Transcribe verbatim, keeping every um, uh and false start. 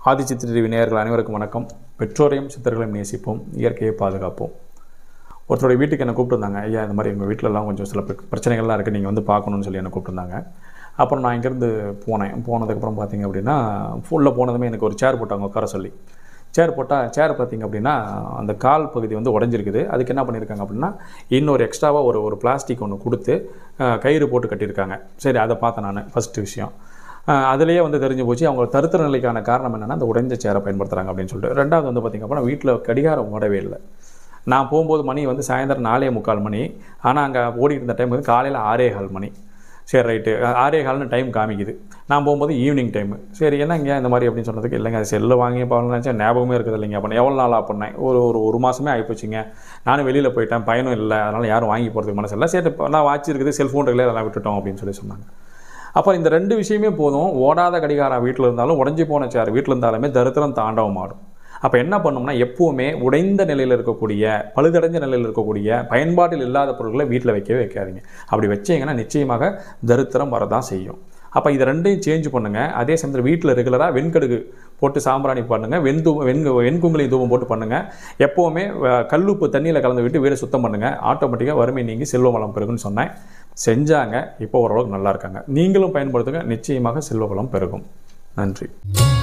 ஆதி சித்திர டிவி நேயர்கள் அனைவருக்கும் வணக்கம். பெற்றோரையும் சித்தர்களையும் நேசிப்போம், இயற்கையை பாதுகாப்போம். ஒருத்தருடைய வீட்டுக்கு என்னை கூப்பிட்டுருந்தாங்க. ஐயா, இந்த மாதிரி எங்கள் வீட்டிலலாம் கொஞ்சம் சில பிரச்சனைகள்லாம் இருக்குது, நீங்கள் வந்து பார்க்கணுன்னு சொல்லி என்னை கூப்பிட்டுருந்தாங்க. அப்புறம் நான் இங்கேருந்து போனேன். போனதுக்கப்புறம் பார்த்திங்க அப்படின்னா, ஃபுல்லாக போனதுமே எனக்கு ஒரு சேர் போட்டாங்க உட்கார சொல்லி. சேர் போட்டால் சேர் பார்த்திங்க அப்படின்னா அந்த கால் பகுதி வந்து உடஞ்சிருக்குது. அதுக்கு என்ன பண்ணியிருக்காங்க அப்படின்னா, இன்னொரு எக்ஸ்ட்ராவாக ஒரு ஒரு பிளாஸ்டிக் ஒன்று கொடுத்து கயிறு போட்டு கட்டியிருக்காங்க. சரி, அதை பார்த்தேன் நான். ஃபஸ்ட்டு விஷயம் அதிலேயே வந்து தெரிஞ்சு போச்சு அவங்க தருத்திர நிலைக்கான காரணம் என்னென்னா அந்த உடைஞ்ச சேரை பயன்படுத்துகிறாங்க அப்படின்னு சொல்லிட்டு. ரெண்டாவது வந்து பார்த்திங்க அப்படின்னா, வீட்டில் கடிகாரம் ஓடவே இல்லை. நான் போகும்போது மணி வந்து சாயந்தரம் நாலே முக்கால் மணி. ஆனால் அங்கே ஓடிட்டு இருந்த டைம் வந்து காலையில் ஆறே கால் மணி. சரி, ரைட்டு, ஆறே கால்னு டைம் காமிக்குது. நான் போகும்போது ஈவினிங் டைமு. சரி, என்னங்க இந்த மாதிரி அப்படின்னு சொன்னதுக்கு, இல்லைங்க அது செல்லை வாங்கி பாருன்னு நினச்சா ஞாபகமே இருக்குது இல்லைங்க. அப்போ எவ்வளோ நாளாக பண்ணேன், ஒரு ஒரு ஒரு மாதமே ஆகிப்போச்சுங்க. நானும் வெளியில் போயிட்டேன், பையனும் இல்லை, அதனால் யாரும் வாங்கி போகிறதுக்கு மனசு இல்லை. சரி, நான் வாட்ச் இருக்குது, செல்ஃபோன் இருக்குல்ல, அதெல்லாம் விட்டுட்டோம் அப்படின்னு சொல்லி சொன்னாங்க. அப்போ இந்த ரெண்டு விஷயமே போதும். ஓடாத கடிகாரம் வீட்டில் இருந்தாலும், உடஞ்சி போன சேர் வீட்டில் இருந்தாலுமே தரித்திரம் தாண்டவம் ஆடும். அப்போ என்ன பண்ணோம்னா, எப்போவுமே உடைந்த நிலையில் இருக்கக்கூடிய, பழுதடைஞ்ச நிலையில் இருக்கக்கூடிய, பயன்பாட்டில் இல்லாத பொருட்களை வீட்டில் வைக்கவே வைக்காதீங்க. அப்படி வச்சிங்கன்னா நிச்சயமாக தரித்திரம் வரதான் செய்யும். அப்போ இதை ரெண்டையும் சேஞ்ச் பண்ணுங்கள். அதே சமயத்தில் வீட்டில் ரெகுலராக வெண்கடுகு போட்டு சாம்பிராணி பண்ணுங்கள், வெண் தூ வெண் வெண்குங்குலி தூபம் போட்டு பண்ணுங்கள். எப்போவுமே கல்லுப்பு தண்ணியில் கலந்து விட்டு வீடை சுத்தம் பண்ணுங்கள். ஆட்டோமேட்டிக்காக வறுமை நீங்கி செல்வ வளம் பெருகுன்னு சொன்னேன். செஞ்சாங்க. இப்போ ஓரளவுக்கு நல்லா இருக்காங்க. நீங்களும் பயன்படுத்துங்க, நிச்சயமாக செல்வ வளம் பெருகும். நன்றி.